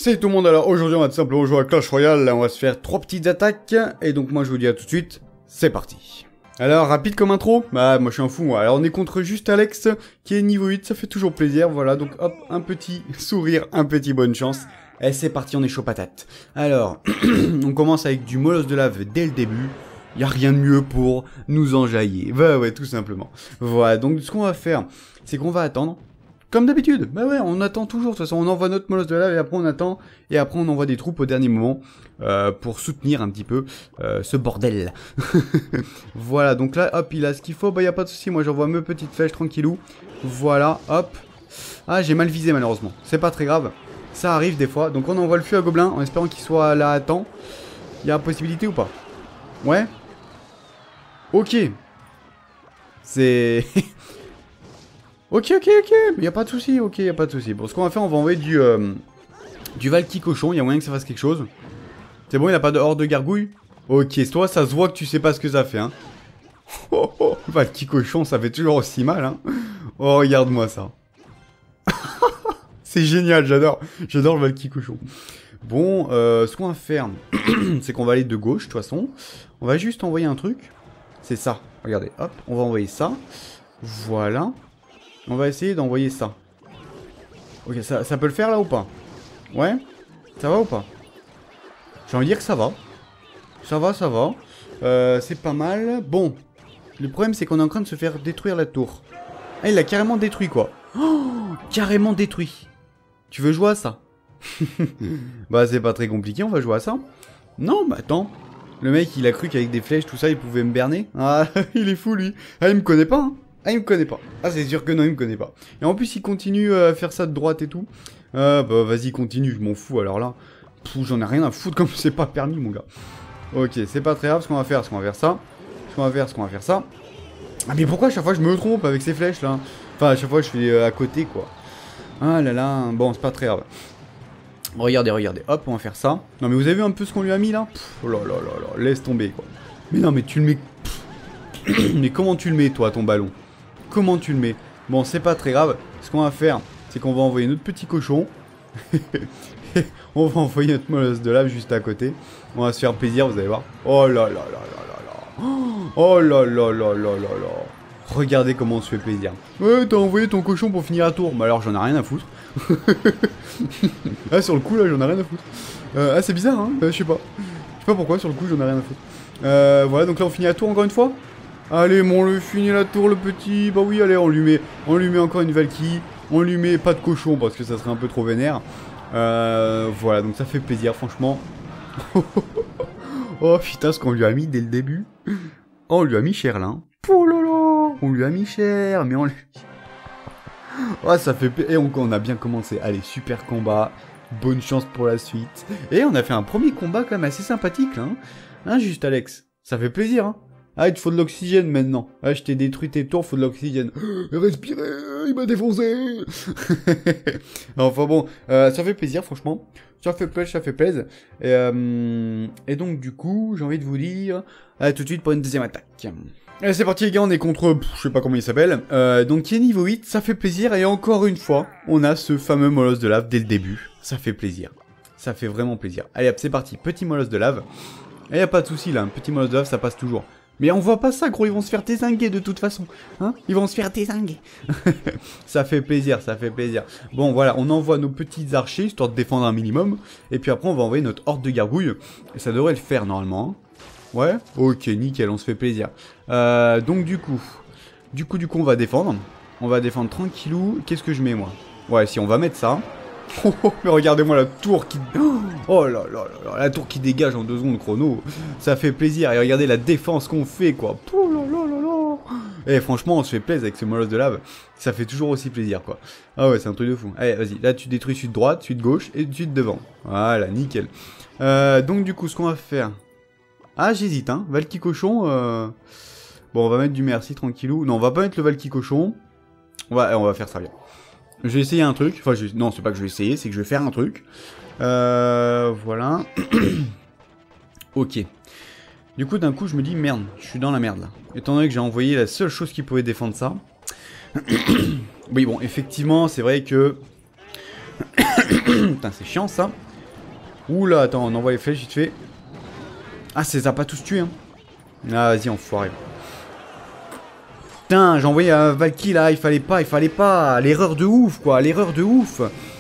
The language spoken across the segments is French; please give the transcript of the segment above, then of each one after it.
Salut tout le monde, alors aujourd'hui on va tout simplement jouer à Clash Royale, là on va se faire 3 petites attaques, et donc moi je vous dis à tout de suite, c'est parti. Alors rapide comme intro, bah moi je suis un fou moi, alors on est contre juste Alex, qui est niveau 8, ça fait toujours plaisir, voilà, donc hop, un petit sourire, un petit bonne chance, et c'est parti, on est chaud patate. Alors, on commence avec du molosse de lave dès le début, y a rien de mieux pour nous enjailler, bah ouais, tout simplement. Voilà, donc ce qu'on va faire, c'est qu'on va attendre. Comme d'habitude, bah ouais, on attend toujours, de toute façon on envoie notre molosse de lave et après on attend, et après on envoie des troupes au dernier moment, pour soutenir un petit peu ce bordel. Voilà, donc là, hop, il a ce qu'il faut, bah y a pas de souci, moi j'envoie mes petites flèches tranquillou, voilà, hop. Ah, j'ai mal visé malheureusement, c'est pas très grave, ça arrive des fois, donc on envoie le feu à gobelin en espérant qu'il soit là à temps. Y a possibilité ou pas? Ouais. Ok. C'est... Ok, mais y a pas de souci, ok, y a pas de souci. Bon, ce qu'on va faire, on va envoyer du Valky cochon, y a moyen que ça fasse quelque chose. C'est bon, il a pas de horde de gargouille? Ok, toi, ça se voit que tu sais pas ce que ça fait, hein. Oh, oh, Valky cochon, ça fait toujours aussi mal, hein. Oh, regarde-moi ça. C'est génial, j'adore le Valky cochon. Bon, ce qu'on va faire, c'est qu'on va aller de gauche, de toute façon. On va juste envoyer un truc. C'est ça, regardez, hop, on va envoyer ça. Voilà. On va essayer d'envoyer ça. Ok, ça peut le faire là ou pas? Ouais? Ça va ou pas? J'ai envie de dire que ça va. Ça va. C'est pas mal. Bon. Le problème c'est qu'on est en train de se faire détruire la tour. Ah, il l'a carrément détruit quoi. Oh, carrément détruit. Tu veux jouer à ça? Bah c'est pas très compliqué, on va jouer à ça. Non, bah attends. Le mec il a cru qu'avec des flèches tout ça il pouvait me berner. Ah, il est fou lui. Ah, il me connaît pas hein. Ah, il me connaît pas. Ah, c'est sûr que non, il me connaît pas. Et en plus, il continue à faire ça de droite et tout. Bah, vas-y, continue, je m'en fous. Alors là, j'en ai rien à foutre comme c'est pas permis, mon gars. Ok, c'est pas très grave. Ce qu'on va faire, ce qu'on va faire ça. Ce qu'on va faire ça. Ah, mais pourquoi à chaque fois je me trompe avec ces flèches là? Enfin, à chaque fois je fais à côté, quoi. Ah là là, bon, c'est pas très grave. Regardez, hop, on va faire ça. Non, mais vous avez vu un peu ce qu'on lui a mis là? Oh là là là là, laisse tomber, quoi. Mais non, mais tu le mets... Mais comment tu le mets, toi, ton ballon? Comment tu le mets? Bon, c'est pas très grave. Ce qu'on va faire, c'est qu'on va envoyer notre petit cochon. On va envoyer notre molosse de lave juste à côté. On va se faire plaisir, vous allez voir. Oh là là là là là là. Oh là là là là là là. Regardez comment on se fait plaisir. Ouais, t'as envoyé ton cochon pour finir la tour. Bah alors, j'en ai rien à foutre. Ah, sur le coup, là, j'en ai rien à foutre. Ah, c'est bizarre, hein. Je sais pas. Je sais pas pourquoi, sur le coup, j'en ai rien à foutre. Voilà, donc là, on finit la tour encore une fois. Allez, bon, on lui finit la tour, le petit. Bah oui, allez, on lui met encore une Valky. On lui met pas de cochon parce que ça serait un peu trop vénère. Voilà, donc ça fait plaisir, franchement. Oh putain, ce qu'on lui a mis dès le début. Oh, on lui a mis cher là. Hein. Oh là là, on lui a mis cher, mais on lui... Oh, ça fait... Et on a bien commencé. Allez, super combat. Bonne chance pour la suite. Et on a fait un premier combat quand même assez sympathique là. Hein, juste Alex. Ça fait plaisir, hein. Ah, il te faut de l'oxygène maintenant. Ah, je t'ai détruit tes tours, faut de l'oxygène. Respirez, il m'a défoncé. Enfin bon, ça fait plaisir, franchement. Ça fait plaisir. Et donc, du coup, j'ai envie de vous dire... Allez, tout de suite pour une deuxième attaque. Allez, c'est parti les gars, on est contre... je sais pas comment il s'appelle. Donc, qui est niveau 8, ça fait plaisir. Et encore une fois, on a ce fameux molosse de lave dès le début. Ça fait plaisir. Ça fait vraiment plaisir. Allez hop, c'est parti. Petit molosse de lave. Et y a pas de souci là, un petit molosse de lave, ça passe toujours. Mais on voit pas ça, gros, ils vont se faire dézinguer de toute façon. Hein? Ils vont se faire dézinguer. Ça fait plaisir, ça fait plaisir. Bon, voilà, on envoie nos petits archers, histoire de défendre un minimum. Et puis après, on va envoyer notre horde de gargouilles. Et ça devrait le faire, normalement. Ouais? Ok, nickel, on se fait plaisir. Donc, du coup, on va défendre. On va défendre tranquillou. Qu'est-ce que je mets, moi? Ouais, si, on va mettre ça. Oh, mais regardez-moi la tour qui... Oh là là là là, la tour qui dégage en 2 secondes chrono. Ça fait plaisir. Et regardez la défense qu'on fait, quoi. Oh là là là là. Et franchement, on se fait plaisir avec ce molosse de lave. Ça fait toujours aussi plaisir, quoi. Ah ouais, c'est un truc de fou. Allez, vas-y. Là, tu détruis celui de droite, celui de gauche et celui de devant. Voilà, nickel. Donc, du coup, ce qu'on va faire... Ah, j'hésite, hein. Valky cochon... Bon, on va mettre du merci, tranquillou. Non, on va pas mettre le Valky cochon. On va faire ça bien. Je vais essayer un truc. Enfin, non, c'est pas que je vais essayer, c'est que je vais faire un truc. Voilà. Ok. Du coup, d'un coup, je me dis, merde, je suis dans la merde, là. Étant donné que j'ai envoyé la seule chose qui pouvait défendre ça. Oui, bon, effectivement, c'est vrai que... Putain, c'est chiant, ça. Oula, attends, on envoie les flèches vite fait. Ah, ça les a pas tous tués, hein. Ah, vas-y, enfoiré. Putain, j'ai envoyé un Valky là, il fallait pas. L'erreur de ouf, quoi, l'erreur de ouf.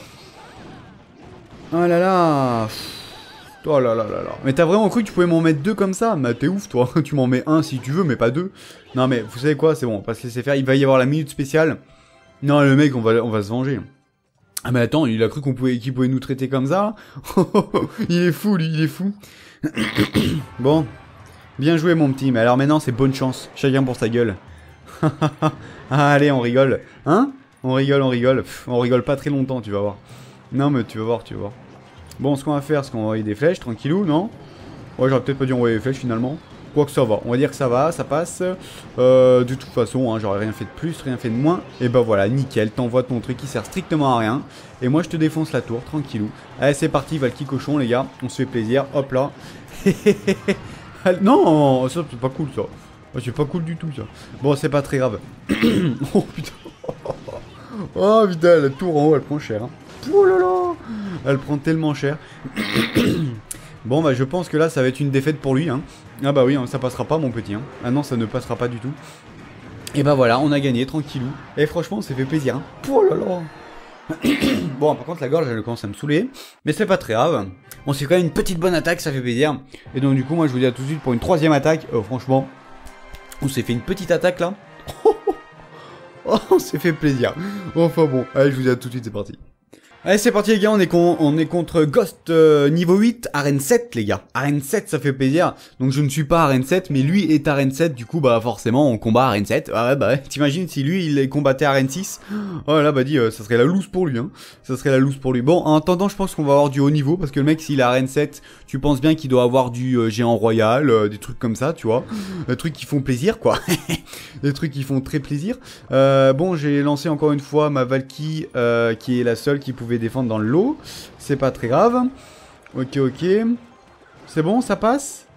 Oh là là. Oh là là là là. Mais t'as vraiment cru que tu pouvais m'en mettre 2 comme ça? Bah t'es ouf, toi. Tu m'en mets 1 si tu veux, mais pas 2. Non, mais vous savez quoi, c'est bon, on va se laisser faire. Il va y avoir la minute spéciale. Non, le mec, on va se venger. Ah mais attends, il a cru qu'il pouvait nous traiter comme ça. Il est fou, lui, il est fou. Bon. Bien joué, mon petit. Mais alors maintenant, c'est bonne chance. Chacun pour sa gueule. Allez, on rigole. Hein? On rigole. Pff, on rigole pas très longtemps, tu vas voir. Non, mais tu vas voir. Bon, ce qu'on va faire, c'est qu'on va envoyer des flèches, tranquillou, non? Ouais, j'aurais peut-être pas dû envoyer des flèches, finalement. Quoique ça va. On va dire que ça va, ça passe. De toute façon, hein, j'aurais rien fait de plus, rien fait de moins. Et bah voilà, nickel. T'envoies ton truc qui sert strictement à rien. Et moi, je te défonce la tour, tranquillou. Allez, c'est parti, Valky cochon, les gars. On se fait plaisir. Hop là. Non, ça c'est pas cool ça. C'est pas cool du tout ça. Bon, c'est pas très grave. Oh putain. Oh putain, la tour en haut elle prend cher. Hein. Oh là là. Elle prend tellement cher. Bon bah je pense que là ça va être une défaite pour lui. Hein. Ah bah oui, hein, ça passera pas mon petit. Hein. Ah non, ça ne passera pas du tout. Et bah voilà, on a gagné tranquillou. Et franchement, on s'est fait plaisir. Hein. Oh là là. Bon, par contre, la gorge, elle commence à me saouler. Mais c'est pas très grave. On s'est quand même une petite bonne attaque, ça fait plaisir. Et donc, du coup, moi, je vous dis à tout de suite pour une 3e attaque. Franchement, on s'est fait une petite attaque là. Oh, on s'est fait plaisir. Enfin bon, allez, je vous dis à tout de suite, c'est parti. Allez, c'est parti les gars, on est contre Ghost niveau 8, arène 7 les gars. Arène 7, ça fait plaisir. Donc je ne suis pas arène 7, mais lui est arène 7, du coup bah forcément on combat arène 7. Ah ouais bah ouais, t'imagines si lui il combattait arène 6. Oh là bah dis, ça serait la loose pour lui hein. Ça serait la loose pour lui. Bon, en attendant je pense qu'on va avoir du haut niveau, parce que le mec s'il est arène 7, tu penses bien qu'il doit avoir du géant royal, des trucs comme ça, tu vois. Des trucs qui font plaisir quoi. Des trucs qui font très plaisir. Bon, j'ai lancé encore une fois ma Valky, qui est la seule qui pouvait défendre dans le lot. C'est pas très grave. Ok. C'est bon, ça passe?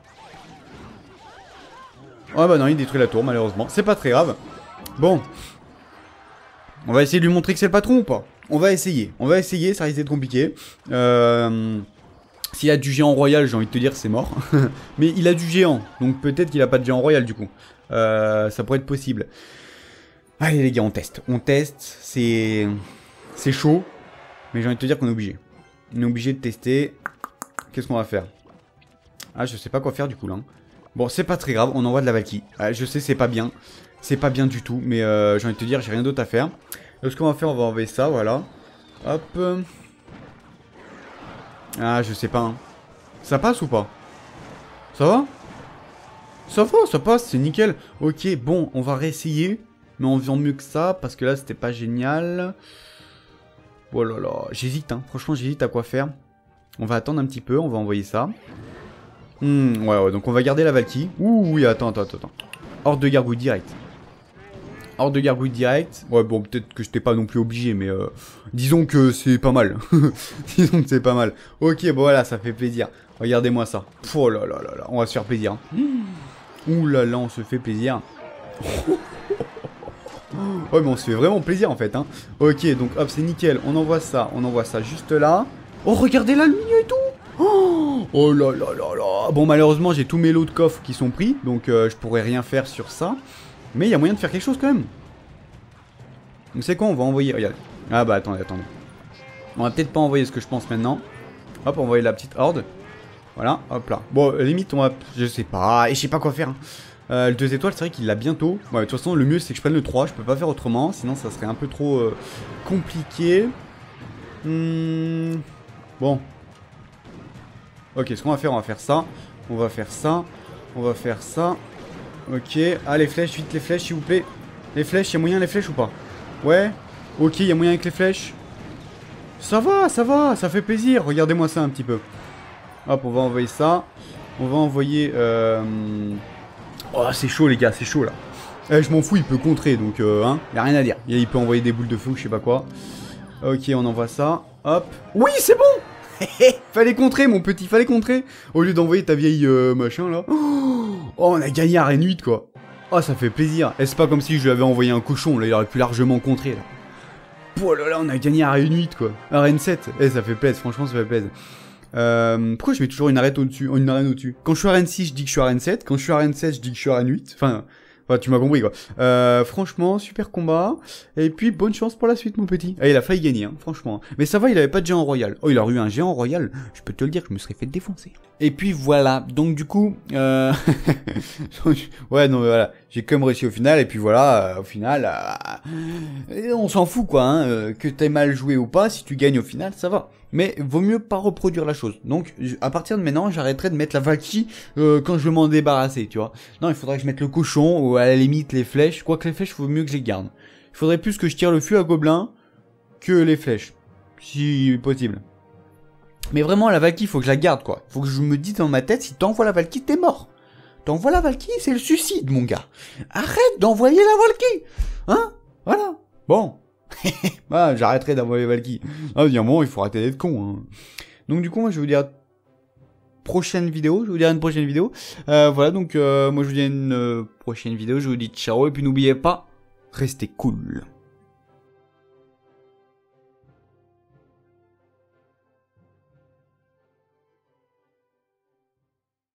Ah bah non, il détruit la tour, malheureusement. C'est pas très grave. Bon. On va essayer de lui montrer que c'est le patron ou pas? On va essayer, ça risque d'être compliqué. S'il a du géant royal, j'ai envie de te dire c'est mort. Mais il a du géant, donc peut-être qu'il a pas de géant royal du coup. Ça pourrait être possible. Allez les gars, on teste. C'est chaud. Mais j'ai envie de te dire qu'on est obligé. On est obligé de tester. Qu'est-ce qu'on va faire? Ah, je sais pas quoi faire du coup là. Bon, c'est pas très grave, on envoie de la Valky. Je sais, c'est pas bien. C'est pas bien du tout, mais j'ai envie de te dire, j'ai rien d'autre à faire. Donc ce qu'on va faire, on va envoyer ça, voilà. Hop. Ah, je sais pas. Hein. Ça passe ou pas? Ça va? Ça va, ça passe, c'est nickel. Ok, bon, on va réessayer. Mais en faisant mieux que ça, parce que là, c'était pas génial. Oh là là, j'hésite, hein. Franchement, j'hésite à quoi faire. On va attendre un petit peu, on va envoyer ça. Ouais, donc on va garder la Valky. Ouh, oui, attends. Horde de gargouille direct. Horde de gargouille direct. Ouais, bon, peut-être que je t'ai pas non plus obligé, mais disons que c'est pas mal. Disons que c'est pas mal. Ok, bon voilà, ça fait plaisir. Regardez-moi ça. Oh là là là là, on va se faire plaisir. Hein. Ouh là là, on se fait plaisir. Ouais, mais on se fait vraiment plaisir en fait. Hein. Ok, donc hop, c'est nickel. On envoie ça juste là. Oh, regardez la lumière et tout. Oh là là là là. Bon, malheureusement, j'ai tous mes lots de coffres qui sont pris. Donc, je pourrais rien faire sur ça. Mais il y a moyen de faire quelque chose quand même. Donc, c'est quoi? On va envoyer. Regardez. Ah bah, attendez. On va peut-être pas envoyer ce que je pense maintenant. Hop, on va envoyer la petite horde. Voilà, hop là. Bon, limite, on va. Je sais pas. Et je sais pas quoi faire. Hein. Le 2 étoiles, c'est vrai qu'il l'a bientôt. Ouais, de toute façon, le mieux, c'est que je prenne le 3. Je peux pas faire autrement. Sinon, ça serait un peu trop compliqué. Bon. Ok, ce qu'on va faire ça. On va faire ça. Ok. Ah, les flèches, vite les flèches, s'il vous plaît. Les flèches, il y a moyen les flèches ou pas? Ouais. Ok, il y a moyen avec les flèches. Ça va, ça fait plaisir. Regardez-moi ça un petit peu. Hop, on va envoyer ça. On va envoyer... Oh, c'est chaud les gars, c'est chaud là. Je m'en fous, il peut contrer, donc hein, y a rien à dire. Il peut envoyer des boules de feu, je sais pas quoi. Ok, on envoie ça. Hop. Oui, c'est bon. Fallait contrer, mon petit, fallait contrer. Au lieu d'envoyer ta vieille machin là. Oh, on a gagné arène 8 quoi. Oh, ça fait plaisir. Et c'est pas comme si je lui avais envoyé un cochon, là, il aurait pu largement contrer là. Oh là là, on a gagné arène 8 quoi. Arène 7. Ça fait plaisir, franchement, ça fait plaisir. Pourquoi je mets toujours une arène au-dessus? Quand je suis à arène 6, je dis que je suis à arène 7. Quand je suis à arène 7, je dis que je suis à arène 8. Enfin, tu m'as compris, quoi. Franchement, super combat. Et puis, bonne chance pour la suite, mon petit. Ah, il a failli gagner, hein, franchement. Mais ça va, il avait pas de géant royal. Oh, il a eu un géant royal. Je peux te le dire, je me serais fait défoncer. Et puis, voilà. Donc, du coup, ouais, non, mais voilà. J'ai quand même réussi au final. Et puis, voilà, au final, on s'en fout, quoi, hein. Que t'aies mal joué ou pas, si tu gagnes au final, ça va. Mais vaut mieux pas reproduire la chose. Donc, à partir de maintenant, j'arrêterai de mettre la Valkyrie quand je veux m'en débarrasser, tu vois. Non, il faudrait que je mette le cochon ou à la limite les flèches. Quoique les flèches, il vaut mieux que je les garde. Il faudrait plus que je tire le feu à gobelin que les flèches, si possible. Mais vraiment, la Valkyrie, il faut que je la garde, quoi. Il faut que je me dise dans ma tête, si t'envoies la Valkyrie, t'es mort. T'envoies la Valkyrie, c'est le suicide, mon gars. Arrête d'envoyer la Valkyrie. Hein? Voilà. Bon. Ah, j'arrêterai d'envoyer Valky. Ah, il y a un moment, il faut arrêter d'être con. Hein. Donc du coup, moi, je vais vous dire prochaine vidéo. Je vais vous dire une prochaine vidéo. Voilà, donc moi, je vous dis une prochaine vidéo. Je vous dis ciao. Et puis n'oubliez pas, restez cool.